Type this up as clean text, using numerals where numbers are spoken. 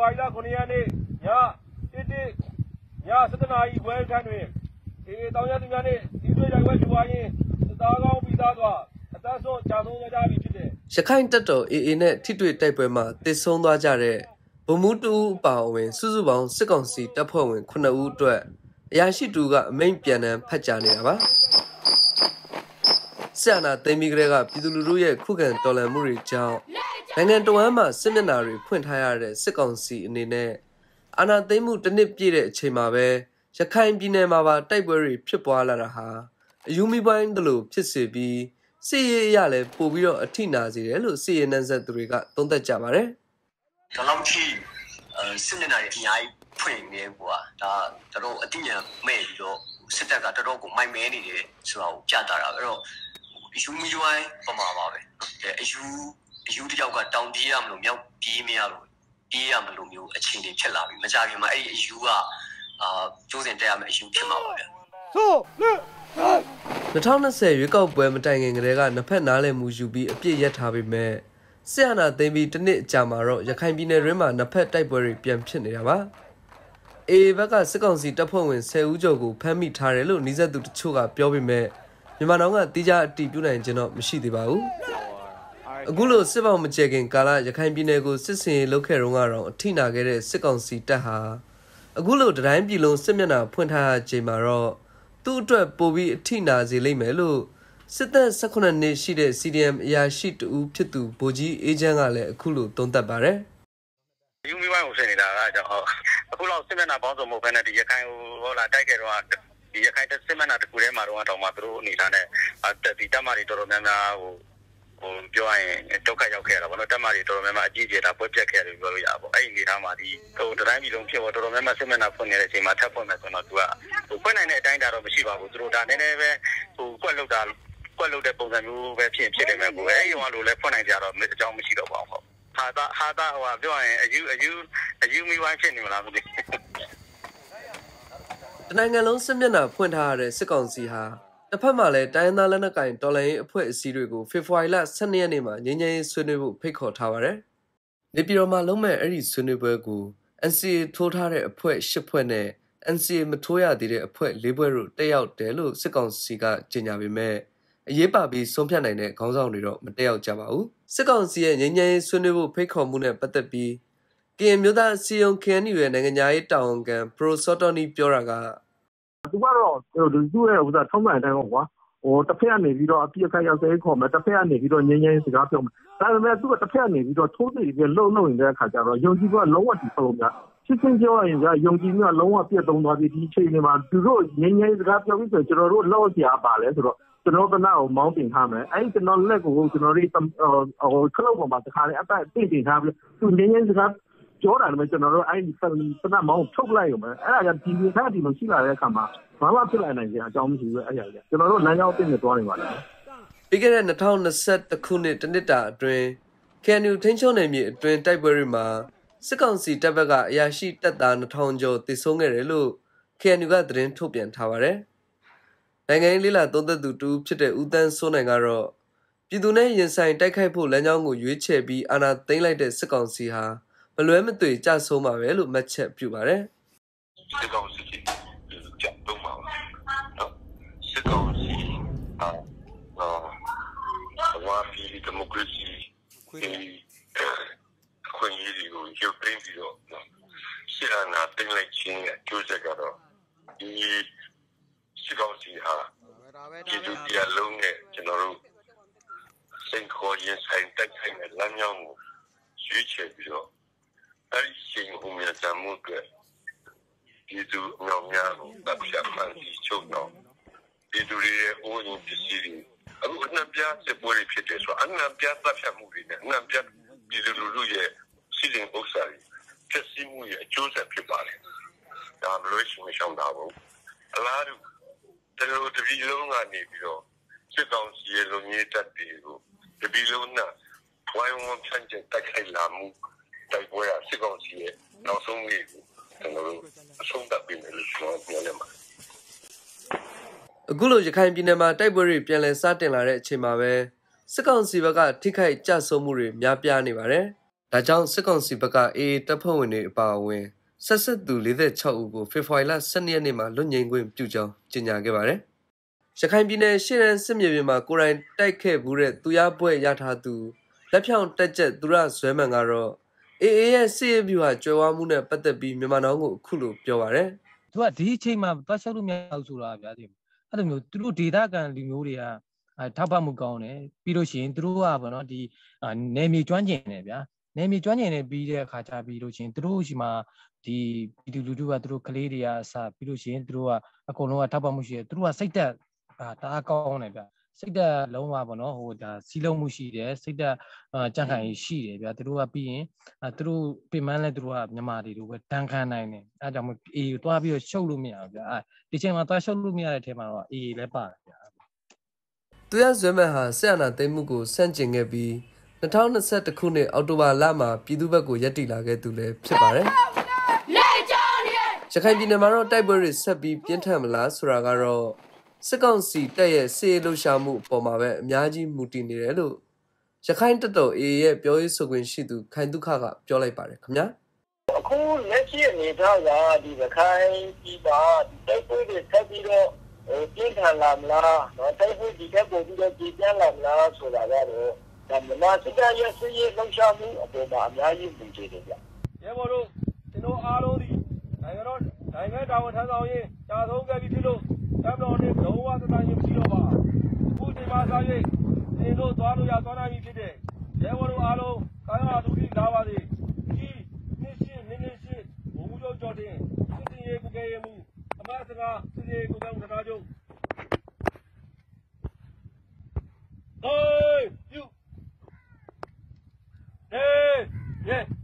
ရီလ9ရက်နေ့ည7 နာရီခွဲခန့်တွင်တောင်ရသူများနှင့်ဒီတွေ့တိုက်ပွဲဖြစ်ပွားရင်းစစ်သားကောင်းပြီးသားစွာအသက်ဆုံးကြာဆုံးကြပြီဖြစ်တယ်ရခိုင်တပ်တော် AA နဲ့ထိတွေ့တိုက်ပွဲမှာတစ်ဆုံးသွားကြတဲ့ဗိုလ်မှူးတူအပါအဝင်စုစုပေါင်းစစ်ကောင်စီတပ်ဖွဲ့ဝင်9ဦးအတွက်အရာရှိတူကအမိန့်ပြန်နှံဖတ်ကြားနေတာပါဆရာနာသိမ်းပြီးကလေးကပြည်သူလူထုရဲ့ခုခံတော်လှန်မှုတွေကြောင့်နိုင်ငံတော်ဝန်မှစစ်မျက်နှာတွေဖွင့်ထားရတဲ့စစ်ကောင်စီအနေနဲ့အာဏာသိမ်းမှုတစ်နှစ်ပြည့်တဲ့အချိန်မှာပဲရခိုင်ပြည်နယ်မှာပါတိုက်ပွဲတွေဖြစ်ပွားလာတာဟာအယူမီပိုင်းတလို့ဖြစ်စေပြီးစစ်ရေးအရလည်းပို့ပြီးတော့အထိနာစေတယ်လို့စစ်ရေးနှံဆက်သူတွေကသုံးသပ်ကြပါတယ်။ဒါလောက်ထိစစ်မျက်နှာတွေအများကြီးဖွင့်နေကွာဒါတော်အတိညာမဲ့ပြီးတော့စစ်တပ်ကတော်တော်ကိုမိုက်မဲနေတယ်ဆိုတာကိုပြတာအဲ့တော့အယူမီပိုင်းပမာပါပဲ။အယူတယောက်ကတောင်ပြေးရမလို့မြောက်ပြေးမရလို့ပြေးရမလို့မျိုးအခြေအနေဖြစ်လာပြီမကြခင်မှာအဲ့ဒီအယူကကျိုးစင်တက်ရမယ့်အယူဖြစ်မှာပါဗျ။ဆိုလက်2020ရွေးကောက်ပွဲမတိုင်ခင်ကတည်းကနှစ်ဖက်နားလည်မှုယူပြီးအပြစ်ရက်ထားပေမဲ့စစ်အာဏာသိမ်းပြီးတစ်နှစ်ကြာမှာတော့ရခိုင်ပြည်နယ်တွင်းမှာနှစ်ဖက်တိုက်ပွဲတွေပြန်ဖြစ်နေတာပါ။ AA ဘက်ကစစ်ကောင်စီတပ်ဖွဲ့ဝင်10ဦးကျော်ကိုဖမ်းမိထားတယ်လို့နှိစက်သူတချို့ကပြောပေမဲ့မြန်မာနိုင်ငံကတိကျအတည်ပြုနိုင်ခြင်းတော့မရှိသေးပါဘူး။အခုလိုစစ်ပေါင်မကျဲခင်ကာလရခိုင်ပြည်နယ်ကိုစစ်စင်ရေးလုပ်ခဲ့တုန်းကတော့အထိနာခဲ့တဲ့စစ်ကောင်စီတပ်ဟာအခုလိုတတိုင်းပြည်လုံးစစ်မျက်နှာဖွင့်ထားချိန်မှာတော့သူ့အတွက်ပိုပြီးအထိနာစေလိမ့်မယ်လို့စစ်သက်18နှစ်ရှိတဲ့ CDM အရာရှိတူဖြစ်သူဗိုလ်ကြီးအေဂျင့်ကလည်းအခုလိုသုံးသပ်ပါတယ်။ယူမီဝိုင်းကိုဆင်နေတာကကြောင့်အခုလောက်စစ်မျက်နှာပေါင်းစုံမှုပဲနဲ့ဒီရခိုင်ဟိုလာတိုက်ခဲ့တော့ဒီရခိုင်စစ်မျက်နှာတစ်ခုထဲမှာတော့တောင်မှသူတို့အနေထားနဲ့ဒီတပ်မတွေတော်တော်များများဟိုပြောရရင်ဒုက္ခရောက်ခဲ့တာပေါ့နော်တပ်မတွေတော်တော်များများအကြီးကြီးတာပွဲပြက်ခဲ့တယ်ပြောလို့ရပါဘူးအဲ့ဒီအနေထားမှာဒီဟိုတိုင်းပြည်လုံးဖြစ်တော့တော်တော်များများစစ်မျက်နှာဖွင့်နေတဲ့အချိန်မှာထပ်ဖွင့်မယ်ဆိုတော့သူကဟိုဖွင့်နိုင်တဲ့အတိုင်းတာတော့မရှိပါဘူးသူတို့ဒါနည်းနည်းပဲဟိုကွက်လောက်တဲ့ပုံစံမျိုးပဲဖြစ်နေမယ်ကိုအဲ့ဒီဟိုလိုလဲဖွင့်နိုင်ကြတော့အကြောင်းမရှိတော့ပါဘူးဟာတာဟိုပြောရရင်အယူမီဝိုင်းဖြစ်နေမလားမသိတနိုင်ငံလုံးစစ်မျက်နှာဖွင့်ထားရတဲ့စစ်ကောင်စီဟာတစ်ဖက်မှာလည်းတိုင်းသားလက်နက်ကိုင်တော်လှန်ရေးအဖွဲ့အစည်းတွေကိုဖေဖော်ဝါရီလ12ရက်နေ့မှာငြိမ်းချမ်းရေးဆွေးနွေးဖို့ဖိတ်ခေါ်ထားပါတယ်။နေပြည်တော်မှာလုံးမဲ့အဲ့ဒီဆွေးနွေးပွဲကို NCA ထိုးထားတဲ့အဖွဲ့10ဖွဲ့နဲ့ NCA မထိုးရသေးတဲ့အဖွဲ့4ဖွဲ့တို့တက်ရောက်တယ်လို့စစ်ကောင်စီကကြေညာပေမဲ့အရေးပါပြီးဆုံးဖြတ်နိုင်တဲ့ခေါင်းဆောင်တွေတော့မတက်ရောက်ကြပါဘူး။စစ်ကောင်စီရဲ့ငြိမ်းချမ်းရေးဆွေးနွေးဖို့ဖိတ်ခေါ်မှုနဲ့ပတ်သက်ပြီးကရင်မျိုးသားစီယုံ KNU ရဲ့နိုင်ငံသားရေးတာဝန်ခံ Pro Sotoni ပြောတာကသူကတော့သူ့ရဲ့ဥစ္စာထုံးစံအတိုင်းပေါ့ကွာဟိုတစ်ဖက်ကနေပြီးတော့အပြစ်အခါရောက်စေခေါ်မယ်တစ်ဖက်ကနေပြီးတော့ငြိမ်းချမ်းရေးစကားပြောမယ်ဒါပေမဲ့သူကတစ်ဖက်ကနေပြီးတော့ထိုးသိပြီးလုံနေတဲ့အခါကျတော့ယုံကြည်ကလုံးဝဒီဆုံးများရှင်းရှင်းပြောရရင်ယုံကြည်မှုကလုံးဝပြတ်သုံးသွားပြီဒီချိန်တွေမှာသူတို့ငြိမ်းချမ်းရေးစကားပြောပြီးဆိုကျွန်တော်တို့လောက်စရာပါလဲဆိုတော့ကျွန်တော်ကနာကိုမောင်းတင်ထားမယ်အဲ့ကျွန်တော်လက်ကိုကျွန်တော်တို့ဟိုခလုတ်ပေါ်မှာတခါလေအပတ်တင်ထားပြီးသူငြိမ်းချမ်းစကားပြောတာလည်းကျွန်တော်တို့အဲ့ဒီစနမောင်းထုတ်လိုက်ရုံပဲအဲ့ဒါကဒီလိုထားဒီလိုရှိလာတဲ့အခါမှာဘာမှဖြစ်လာနိုင်ကြအကြောင်းမရှိဘူးအဲ့ရကြကျွန်တော်တို့လမ်းကြောင်းတင်နေသွားနေပါတယ်ပြီးခဲ့တဲ့2021ခုနှစ်တနှစ်တာအတွင်း KNU ထင်းချုံနယ်မြေအတွင်းတိုက်ပွဲတွေမှာစစ်ကောင်စီတပ်ဘက်ကအရာရှိတပ်သား2000ကျော်တိုက်ဆုံခဲ့တယ်လို့ KNU ကသတင်းထုတ်ပြန်ထားပါတယ်နိုင်ငံရေးလေးလာသုံးသက်သူတူဖြစ်တဲ့ဦးတန်းစိုးနိုင်ကတော့ပြည်သူနဲ့ရင်ဆိုင်တိုက်ခိုက်ဖို့လမ်းကြောင်းကိုရွေးချယ်ပြီးအာဏာသိမ်းလိုက်တဲ့စစ်ကောင်စီဟာမလွဲမသွေကြဆုံးပါပဲလို့မှတ်ချက်ပြုပါတယ်စစ်ကောင်စီကြောက်တော့မှာနော်စစ်ကောင်စီဝါဖီဒီမိုကရေစီခွင့်ရေးတွေကိုရုပ်သိမ်းပြီးတော့ဆီအနာတင်လိုက်ခြင်းအကျိုးဆက်ကတော့ဒီစစ်ကောင်စီဟာဒီလူတရားလုံးနဲ့ကျွန်တော်တို့စိန်ခေါ်ရင်ဆိုင်တိုက်ခိုက်တဲ့လမ်းကြောင်းကိုရွေးချယ်ပြီးတော့အဲ့ဒီရှင်ဟိုမြတ်တမှုတွေဒီသူအများများကိုတပ်ဖြတ်မှန်ဒီချုပ်တော့ဒီသူရဲ့အိုးရင်ပစ္စည်းတွေအခုအနှံ့ပြစစ်ပွဲတွေဖြစ်တယ်ဆိုတော့အနှံ့ပြတပ်ဖြတ်မှုတွေနဲ့အနှံ့ပြဒီလူလူရဲ့စီရင်ဥစ္စာတွေဖြစ်စီမှုရဲ့အကျိုးဆက်ဖြစ်ပါလေဒါမလို့ရှိမရှောင်တာဘူးအလားတူတို့တပီလုံးကနေပြီးတော့စစ်ကောင်စီရဲ့လုံကြီးတပ်တွေကိုတပီလုံးနဲ့ဝိုင်းဝန်းဖြန့်ကျက်တိုက်ခိုက်လာမှုတိုက်ပွဲရစစ်ကောင်စီရဲ့နောက်ဆုံးလေးကိုကျွန်တော်တို့အဆုံးသတ်ပြီးမယ်လို့ကျွန်တော်ပြောနေပါတယ်အခုလိုရခိုင်ပြည်နယ်မှာတိုက်ပွဲတွေပြန်လည်စတင်လာတဲ့အချိန်မှာပဲစစ်ကောင်စီဘက်ကထိခိုက်ကြဆုံးမှုတွေများပြားနေပါတယ်ဒါကြောင့်စစ်ကောင်စီဘက်ကအေးတပ်ဖွဲ့ဝင်တွေအပါအဝင်ဆက်ဆက်သူ46ဦးကိုဖေဖော်ဝါရီလ12ရက်နေ့မှာလွတ်ငြိမ်းခွင့်ပြုကြောင်းကြေညာခဲ့ပါတယ်။ရခိုင်ပြည်နယ်ရှေ့တန်းစစ်မြေပြင်မှာကိုယ်တိုင်တိုက်ခဲ့မှုတဲ့သူရပွဲရထားသူလက်ဖြောင်တက်ချက်သူရဇွဲမှန်ကတော့အေးရဲ့စစ်ရေးဗျူဟာကျွဲဝမှုနဲ့ပတ်သက်ပြီးမြန်မာနောင်ကိုအခုလိုပြောပါတယ်။သူကဒီအချိန်မှာသွားလျှောက်လို့မရဘူးဆိုတာဗျာဒီအဲ့လိုမျိုးသူတို့ဒေသခံလူမျိုးတွေကထောက်ပံ့မှုကောင်းတယ်ပြီးလို့ရှိရင်သူတို့ကဗောနော်ဒီနယ်မြေကျွမ်းကျင်တယ်ဗျာနယ်မြေကျွမ်းကျင်နေပြီးတဲ့အခါကျပြီးလို့ရှိရင်သူတို့ရှိမှာဒီပြည်သူလူထုကသူတို့ကလေးတွေကအစပြီးလို့ရှိရင်သူတို့ကအကုန်လုံးကထောက်ပံ့မှုရှိတယ်သူတို့ကစိတ်သက်တအားကောင်းတယ်ဗျာစိတ်သက်လုံးဝဗောနော်ဟိုဒါစီးလုံးမှုရှိတယ်စိတ်သက်ကြံ့ခိုင်ရှိတယ်ဗျာသူတို့ကပြီးရင်သူတို့ပြင်ပန်းလဲသူတို့ကမြန်မာတွေတို့ပဲတန်းခမ်းနိုင်တယ်အဲကြောင့်မို့အေးကိုတွားပြီးတော့ရှုပ်လို့မရဘူးဗျာဒီချိန်မှာတွားရှုပ်လို့မရတဲ့အထက်မှာတော့အေးလည်းပါတယ်ဗျာသူရဇွဲမှန်ဟာဆက်အနာသိမ်းမှုကိုစန့်ကျင်ခဲ့ပြီး2021ခုနှစ်အောက်တိုဘာလမှာပြည်သူ့ဘက်ကိုရပ်တည်လာခဲ့သူလည်းဖြစ်ပါတယ်။ရခိုင်ပြည်နယ်မှာတော့တိုက်ပွဲတွေဆက်ပြီးပြင်းထန်မလားဆိုတာကတော့စစ်ကောင်စီတပ်ရဲ့စစ်ရေးလှုပ်ရှားမှုအပေါ်မှာပဲအများကြီးမူတည်နေတယ်လို့ရခိုင်တပ်တော် AA ရဲ့ပြောရေးဆိုခွင့်ရှိသူခိုင်ဒုက္ခကပြောလိုက်ပါတယ်ခင်ဗျာ။အခုလက်ရှိအနေထားကဒီရခိုင်ပြည်ပါတိုက်ပွဲတွေဆက်ပြီးတော့ပြင်းထန်လာမလားတော့တိုက်ပွဲဒီကပို့ပြီးတော့ပြည်ပြန်လာမလားဆိုတာကတော့ဒါမြန်မာစစ်တပ်ရဲ့စစ်ရေးလှုပ်ရှားမှုအပေါ်မှာအများကြီးမူတည်တယ်ဗျ။ရဲဘော်တို့ကျွန်တော်အားလုံးဒီနိုင်ငံတာဝန်ထမ်းဆောင်ရေးတာဆုံးခဲ့ပြီးဖြစ်လို့တပ်တော်နဲ့လုံးဝသတ္တရင်မရှိတော့ပါအခုဒီမှာစား၍ဒီတို့သွားလို့ရသွားနိုင်ပြီဖြစ်တဲ့ရဲဘော်တို့အားလုံးကာယအတူတူလာပါစေဒီနှစ်ရှင်းဘုံမှုကြောတင်စစ်တီရေးကုကဲရမှုအမတ်စကားစစ်ရေးကုကဲမှုစကားချုပ်ဟေးယူဟေး